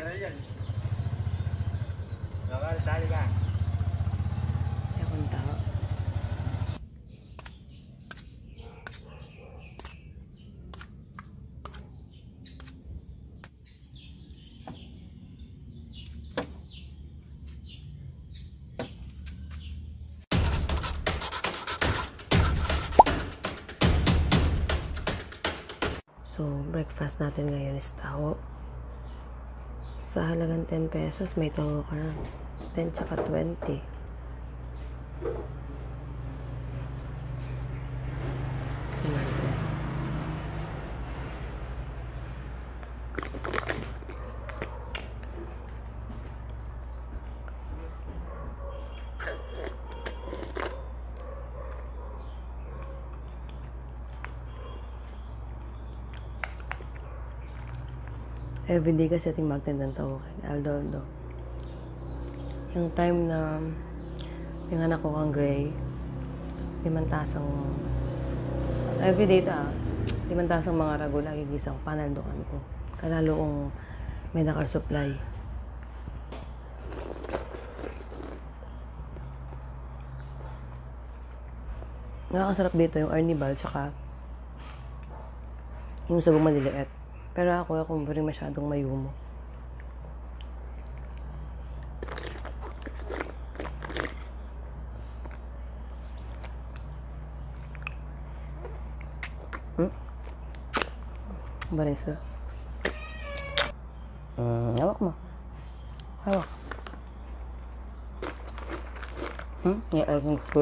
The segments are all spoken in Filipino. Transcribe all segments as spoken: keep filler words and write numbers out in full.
na yan. Nakalitali ka. Kaya kung tao. So, breakfast natin ngayon is taho. Sa halagang ten pesos, may taho ka na. ten tsaka twenty. Everyday kasi ating magtindang taho kay Aldo Aldo. Yung time na yung anak ko kang gray, limantasang everyday ta, limantasang mga rago lagi gisang panaldokan ko. Kalalo kung may nakasupply. Nakakasarap dito yung arnibal tsaka yung sabong maliliit. Pero ako, ako rin masyadong mayumo. Hmm? Barisa. Hmm, hawak mo. Hawak. Hmm? Yung ko.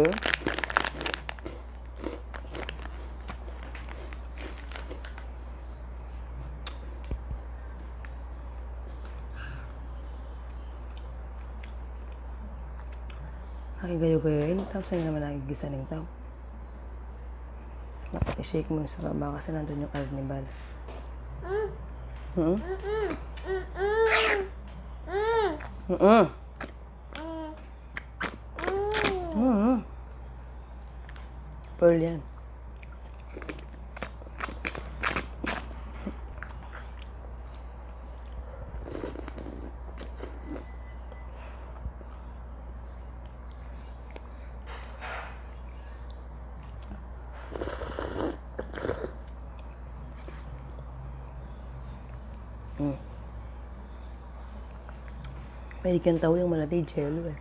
Nakigayo-gayoin, tapos hindi naman nakigisa ng tao. I-shake mo sa baba kasi nandun yung carnival. Hmm? Hmm? Hmm? Pearl yan. Hmm. Pwede kang taho yung malatay jello eh.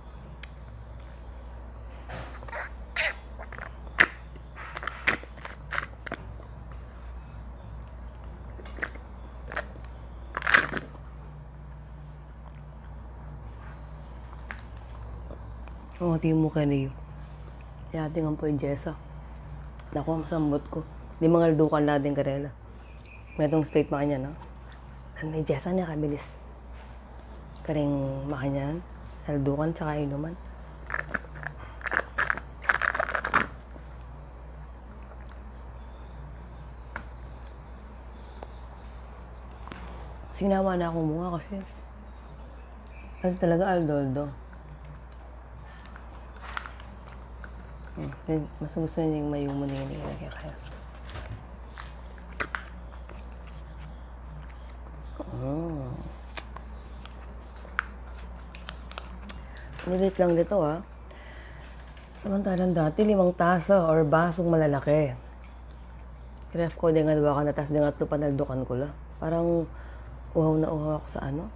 Oo, oh, tingin mo kayo na yun. Kaya tingnan po yung Jessa. Naku, masambot ko. Di mga aldukan na din karela. May itong state makanya, no? May Jessa niya kabilis. Karing makanyan, aldukan, tsaka inuman. Sinawa na akong bunga kasi ano talaga aldoldo. Hmm. Mas gusto niya yung mayumo na yun nilagay kaya. Hmm. Nilit lang dito ah. Samantalang dati limang tasa or basong malalaki. Ref ko din nga diba ka na tas din nga ito panaldukan ko la. Parang uhaw na uhaw ako sa ano.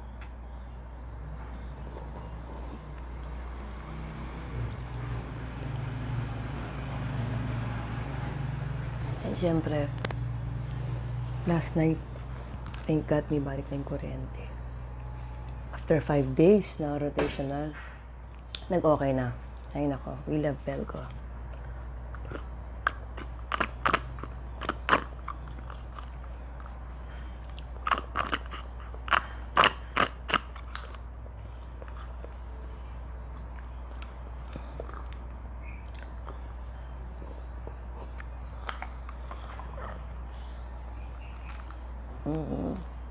And syempre, last night, thank God may balik na yung kuryente. After five days na rotational, nag-okay na. Ay nako, we love Velcro. Mm-hmm.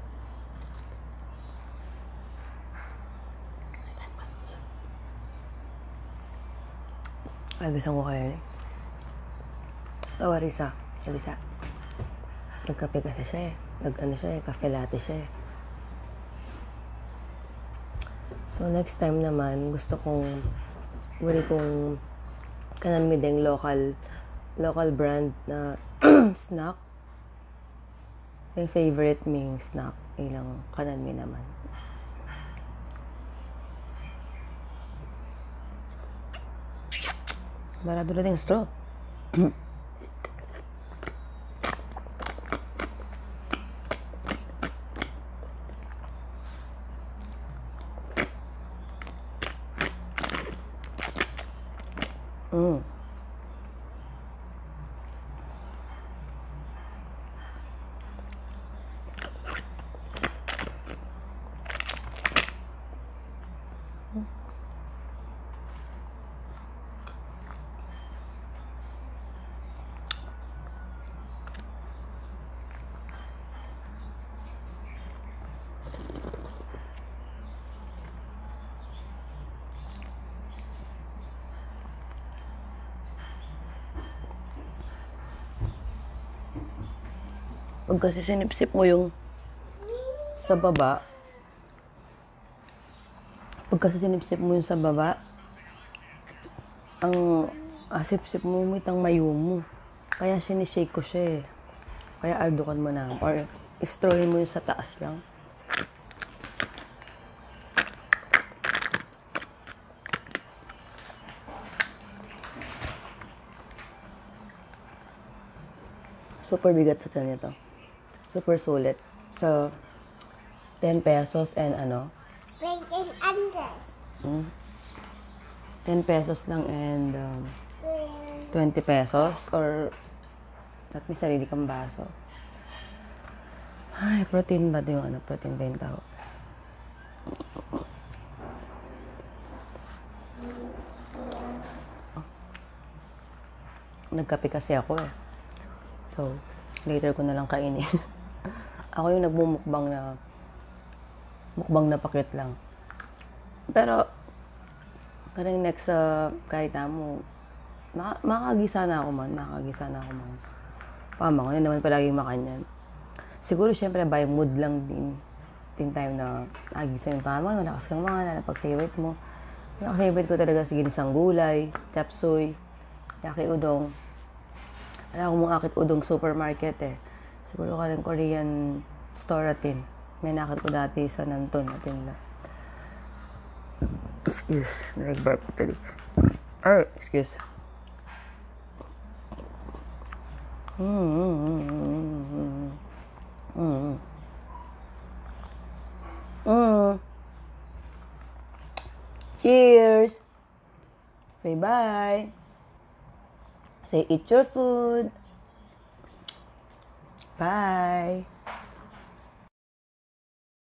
Ay, gusto ko kayo eh. Kawarisa. Kabisa. Nagkape kasi siya eh. Nag-ano siya eh. Cafe latte siya eh. So, next time naman, gusto kong muli kong kanan mi ding local local brand na snack. Yung favorite ming snack. Ilang kanan mi naman. Barado na din straw. Mm. Pag kasi sinipsip mo yung sa baba, pag kasi sinipsip mo yung sa baba, ang asip-sip mo mitang mayo mo. Kaya sinishake ko siya eh. Kaya aldukan mo na. Or istrawin mo yung sa taas lang. Super bigat sa tiyan nito. Super sulit. So, ten pesos and ano? Breaking Andres. Hmm? ten pesos lang and um, twenty pesos or at may sarili kang baso. Ay, protein ba yung ano? Protein ba yung Taho? Nagkape kasi ako eh. So, later ko na lang kainin. Ako yung nagmumukbang na mukbang na pakit lang. Pero, parang next sa uh, kahit mo, maka, makakagisa na ako man. Makakagisa na ako man. Pama ko, yun naman palaging makanyan. Siguro, syempre, by mood lang din. Din time na agisa yung pama, malakas kang mga na pag-favorite mo. Yung favorite ko talaga si ginisang gulay, chop suey, yaki udong. Wala akong mga akit udong supermarket eh. Siguro ka rin Korean store atin. May nakit ko dati sa Nanton atin na. Excuse. Nag-burp ko tuloy. Ay, excuse. Mm-hmm. Mm-hmm. Mm. Cheers! Say bye! Say eat your food! Bye!